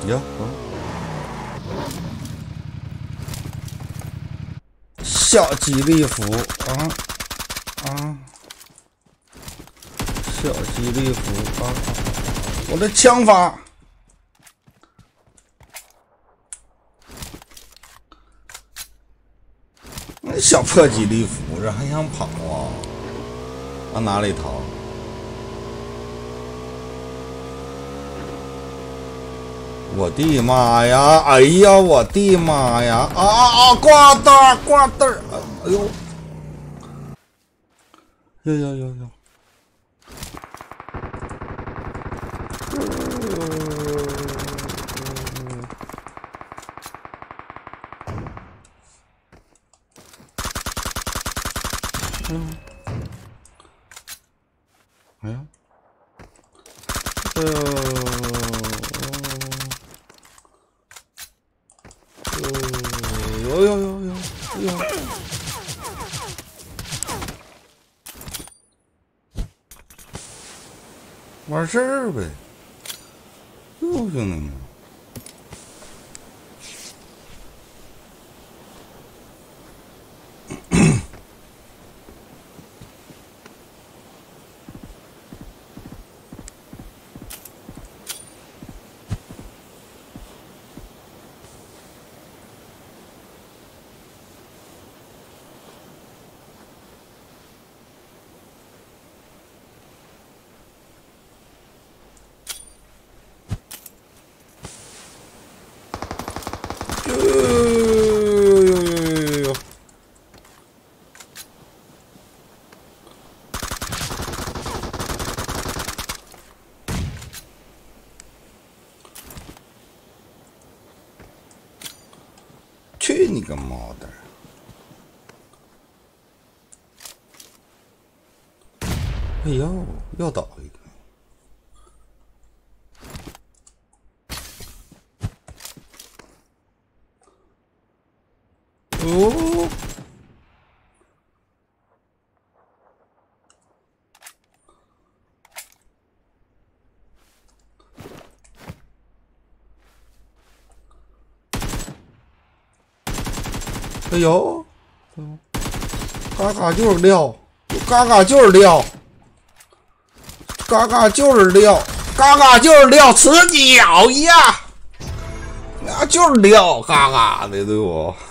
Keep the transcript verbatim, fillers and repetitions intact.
哟，小吉利福啊啊！小吉利福啊！我的枪法，那小破吉利福这还想跑啊？往哪里逃？我的妈呀！哎呀，我的妈呀！啊啊啊！挂单挂单！哎呦！呦呦呦呦！嗯，哎呀，哎呦，呦呦呦呦呦！完事儿呗，哟，兄弟们。去你个妈的！哎呦，又倒一个！哦，哎呦，嘎嘎就是撂，嘎嘎就是撂，嘎嘎就是撂，嘎嘎就是撂，吃脚呀！啊，就是撂，嘎嘎的对不？